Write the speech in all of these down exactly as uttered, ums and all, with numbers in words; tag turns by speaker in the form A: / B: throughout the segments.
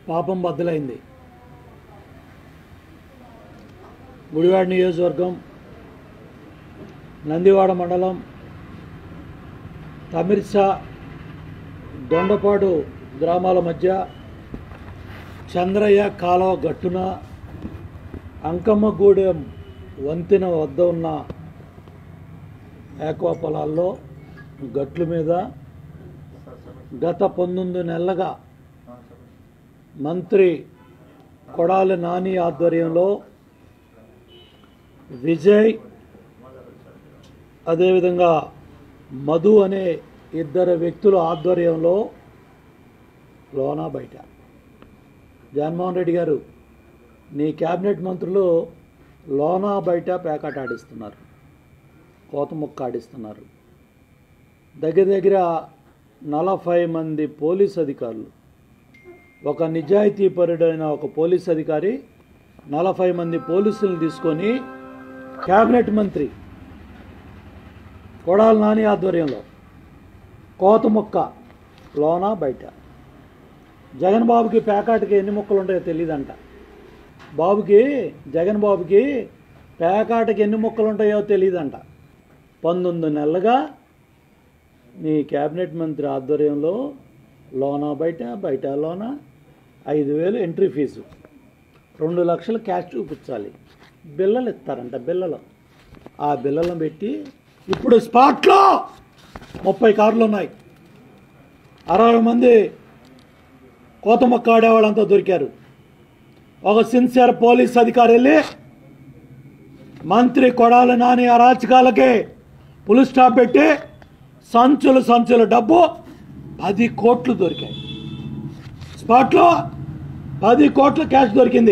A: పాపం బద్దలైంది. గుడివాడ నియోజకవర్గం నందివాడ మండలం తమిర్సా దొండపాడు గ్రామాల మధ్య చంద్రయ్య కాలువ గట్టున అంకమ్మగూడెం వంతెన వద్ద ఉన్న ఆక్వా పొలాల్లో గట్ల మీద గత పంతొమ్మిది నెలలుగా మంత్రి కొడాలి నాని ఆధ్వర్యంలో విజయ్ అదేవిధంగా మధు అనే ఇద్దరు వ్యక్తుల ఆధ్వర్యంలో లోనా బయట జగన్మోహన్ రెడ్డి గారు నీ క్యాబినెట్ మంత్రులు లోనా బయట పేకాట ఆడిస్తున్నారు, కోత ముక్క ఆడిస్తున్నారు. దగ్గర దగ్గర నలభై మంది పోలీస్ అధికారులు, ఒక నిజాయితీపరుడైన ఒక పోలీస్ అధికారి నలభై మంది పోలీసులను తీసుకొని క్యాబినెట్ మంత్రి కొడాలి నాని ఆధ్వర్యంలో కోత ముక్క లోనా బయట. జగన్ బాబుకి పేకాటకి ఎన్ని ముక్కలు ఉంటాయో తెలియదంట. బాబుకి జగన్ బాబుకి పేకాటకి ఎన్ని ముక్కలు ఉంటాయో తెలియదంట. పంతొమ్మిది నెలలుగా నీ క్యాబినెట్ మంత్రి ఆధ్వర్యంలో లోనా బయట బయట లోనా ఐదు వేలు ఎంట్రీ ఫీజు, రెండు లక్షలు క్యాష్ చూపించాలి, బిల్లలు ఇస్తారంట. బిల్లలు ఆ బిల్లలను పెట్టి ఇప్పుడు స్పాట్లో ముప్పై కార్లు ఉన్నాయి, అరవై మంది కోత మొక్క ఆడేవాళ్ళంతా దొరికారు. ఒక సిన్సియర్ పోలీస్ అధికారి వెళ్ళి మంత్రి కొడాలి నాని అరాచకాలకి పులి స్టాప్ పెట్టి సంచులు సంచుల డబ్బు పది కోట్లు దొరికాయి. స్పాట్లో పది కోట్ల క్యాష్ దొరికింది.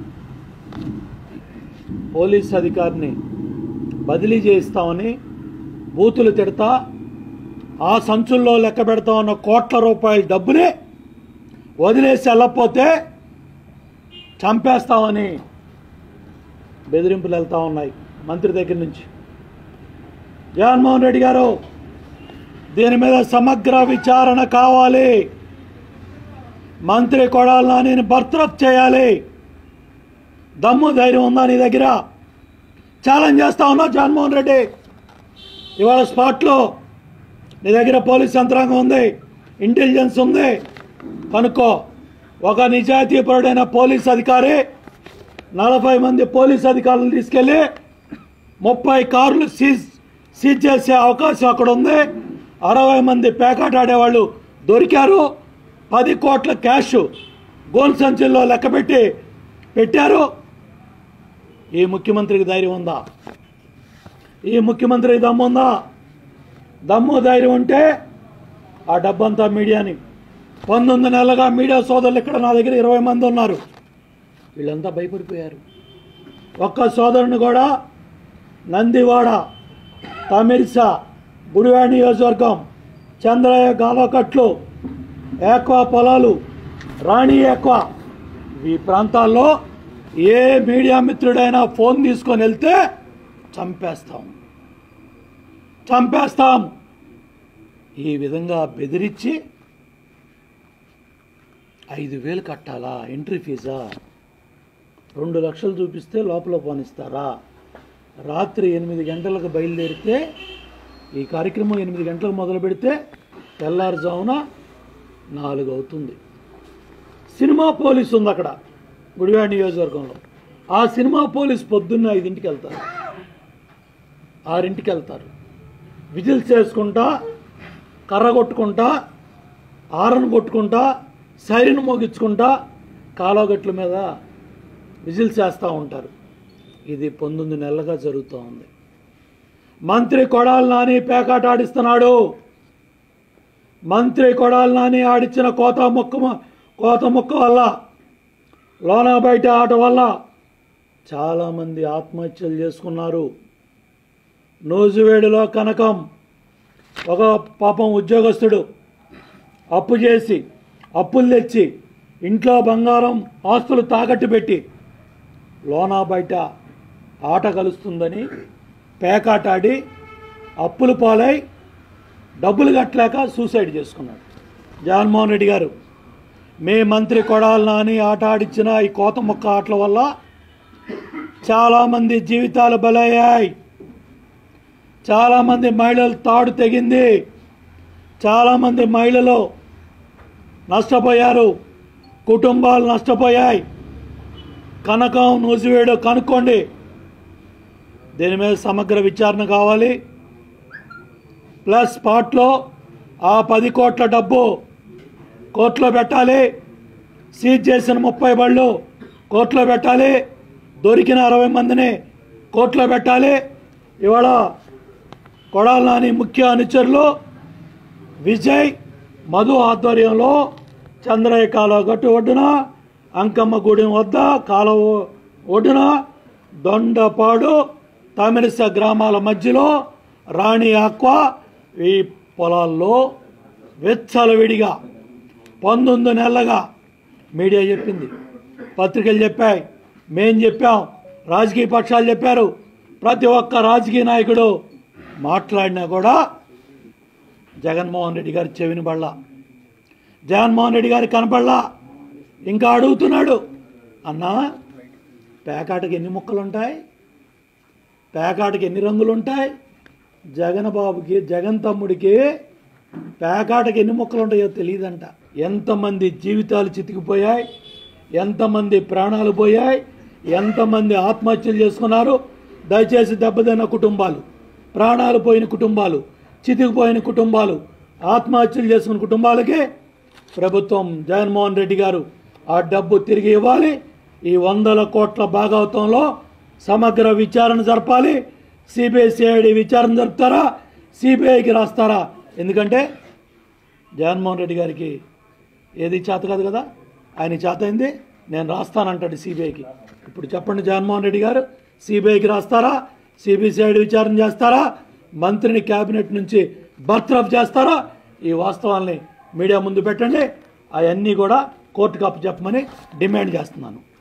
A: పోలీస్ అధికారిని బదిలీ చేయిస్తామని బూతులు తిడతా ఆ సంచుల్లో లెక్క పెడతా ఉన్న కోట్ల రూపాయల డబ్బుని వదిలేసి వెళ్ళకపోతే చంపేస్తామని బెదిరింపులు వెళ్తూ ఉన్నాయి మంత్రి దగ్గర నుంచి. జగన్మోహన్ రెడ్డి గారు దీని మీద సమగ్ర విచారణ కావాలి. మంత్రి కొడాలి నానిని బర్తరఫ్ చేయాలి. దమ్ము ధైర్యం ఉందా నీ దగ్గర? ఛాలెంజ్ చేస్తా ఉన్నా జగన్మోహన్ రెడ్డి. ఇవాళ స్పాట్లో నీ దగ్గర పోలీస్ యంత్రాంగం ఉంది, ఇంటెలిజెన్స్ ఉంది, కనుక్కో. ఒక నిజాయితీపరుడైన పోలీస్ అధికారి నలభై మంది పోలీస్ అధికారులను తీసుకెళ్ళి ముప్పై కార్లు సీజ్ సీజ్ చేసే అవకాశం అక్కడ ఉంది. అరవై మంది పేకాట ఆడేవాళ్ళు దొరికారు. పది కోట్ల క్యాష్ గోల్ సంచుల్లో లెక్కపెట్టి పెట్టారు. ఈ ముఖ్యమంత్రికి ధైర్యం ఉందా? ఈ ముఖ్యమంత్రికి దమ్ము ఉందా? దమ్ము ధైర్యం ఉంటే ఆ డబ్బంతా మీడియాని, పంతొమ్మిది నెలలుగా మీడియా సోదరులు ఇక్కడ నా దగ్గర ఇరవై మంది ఉన్నారు, వీళ్ళంతా భయపడిపోయారు. ఒక్క సోదరుని కూడా నందివాడ తమిర్సా గుడివాడ నియోజకవర్గం చంద్రయ్య గాలకట్లు ఆక్వా పొలాలు రాణి ఆక్వా ఈ ప్రాంతాల్లో ఏ మీడియా మిత్రుడైనా ఫోన్ తీసుకొని వెళ్తే చంపేస్తాం చంపేస్తాం ఈ విధంగా బెదిరించి ఐదు వేలు కట్టాలా ఎంట్రీ ఫీజా? రెండు లక్షలు చూపిస్తే లోపల పోనిస్తారా? రాత్రి ఎనిమిది గంటలకు బయలుదేరితే ఈ కార్యక్రమం ఎనిమిది గంటలకు మొదలు పెడితే తెల్లారుజామున నాలుగు అవుతుంది. సినిమా పోలీసు ఉంది అక్కడ గుడివాడ నియోజకవర్గంలో. ఆ సినిమా పోలీసు పొద్దున్న ఐదింటికి వెళ్తారు, ఆరింటికి వెళ్తారు. విజిల్స్ చేసుకుంటా, కర్ర కొట్టుకుంటా, ఆరన్ కొట్టుకుంటా, సైరన్ మోగించుకుంటా కాలువగట్ల మీద విజిల్స్ చేస్తూ ఉంటారు. ఇది పంతొమ్మిది నెలలుగా జరుగుతూ ఉంది. మంత్రి కొడాలి నాని పేకాట ఆడిస్తున్నాడు. మంత్రి కొడాలి నాని ఆడిచ్చిన కోత మొక్క కోత మొక్క వల్ల, లోనా బయట ఆట వల్ల చాలామంది ఆత్మహత్యలు చేసుకున్నారు. నూజివేడులో కనకం ఒక పాపం ఉద్యోగస్తుడు అప్పు చేసి అప్పులు తెచ్చి ఇంట్లో బంగారం ఆస్తులు తాకట్టు పెట్టి లోనా బయట ఆట కలుస్తుందని పేకాట ఆడి అప్పులు పాలై డబ్బులు కట్టలేక సూసైడ్ చేసుకున్నాడు. జగన్మోహన్ రెడ్డి గారు మీ మంత్రి కొడాలి నాని ఆట ఆడిచ్చిన ఈ కోత మొక్క ఆటల వల్ల చాలామంది జీవితాలు బలయ్యాయి. చాలామంది మహిళలు తాడు తెగింది. చాలామంది మహిళలు నష్టపోయారు. కుటుంబాలు నష్టపోయాయి. కనకం నూజివేడు కనుక్కోండి. దీని మీద సమగ్ర విచారణ కావాలి. ప్లస్ స్పాట్లో ఆ పది కోట్ల డబ్బు కోర్టులో పెట్టాలి. సీజ్ చేసిన ముప్పై బళ్ళు కోర్టులో పెట్టాలి. దొరికిన అరవై మందిని కోర్టులో పెట్టాలి. ఇవాళ కొడాలి నాని ముఖ్య అనుచరులు విజయ్ మధు ఆధ్వర్యంలో చంద్రయ్య కాలువ గట్టు ఒడ్డున, అంకమ్మ గుడి వద్ద కాలువ ఒడ్డున, దొండపాడు, తమిరిస గ్రామాల మధ్యలో రాణి ఆక్వా ఈ పొలాల్లో వెచ్చలవిడిగా పంతొమ్మిది నెలలుగా మీడియా చెప్పింది, పత్రికలు చెప్పాయి, మేం చెప్పాం, రాజకీయ పక్షాలు చెప్పారు. ప్రతి ఒక్క రాజకీయ నాయకుడు మాట్లాడినా కూడా జగన్మోహన్ రెడ్డి గారి చెవిని బళ్ళ, జగన్మోహన్ రెడ్డి గారి కనపడలా. ఇంకా అడుగుతున్నాడు, అన్నా పేకాటకి ఎన్ని ముక్కలు ఉంటాయి, పేకాటకి ఎన్ని రంగులు ఉంటాయి? జగన్ బాబుకి, జగన్ తమ్ముడికి పేకాటకి ఎన్ని ముక్కలు ఉంటాయో తెలియదంట. ఎంతమంది జీవితాలు చితికిపోయాయి, ఎంతమంది ప్రాణాలు పోయాయి, ఎంతమంది ఆత్మహత్యలు చేసుకున్నారు. దయచేసి దెబ్బతిన్న కుటుంబాలు, ప్రాణాలు పోయిన కుటుంబాలు, చితికిపోయిన కుటుంబాలు, ఆత్మహత్యలు చేసుకున్న కుటుంబాలకి ప్రభుత్వం జగన్మోహన్ రెడ్డి గారు ఆ డబ్బు తిరిగి ఇవ్వాలి. ఈ వందల కోట్ల భాగవతంలో సమగ్ర విచారణ జరపాలి. సిబిఐ సిఐడి విచారణ జరుపుతారా, సిబిఐకి రాస్తారా? ఎందుకంటే జగన్మోహన్ రెడ్డి గారికి ఏది చేత కాదు కదా, ఆయన చేత అయింది నేను రాస్తానంటాడు సిబిఐకి. ఇప్పుడు చెప్పండి, జగన్మోహన్ రెడ్డి గారు సిబిఐకి రాస్తారా, సిబిఐ సిఐడి విచారణ చేస్తారా, మంత్రిని క్యాబినెట్ నుంచి బర్తరఫ్ చేస్తారా? ఈ వాస్తవాల్ని మీడియా ముందు పెట్టండి. అవన్నీ కూడా కోర్టుకు అప్పచెప్పమని డిమాండ్ చేస్తున్నాను.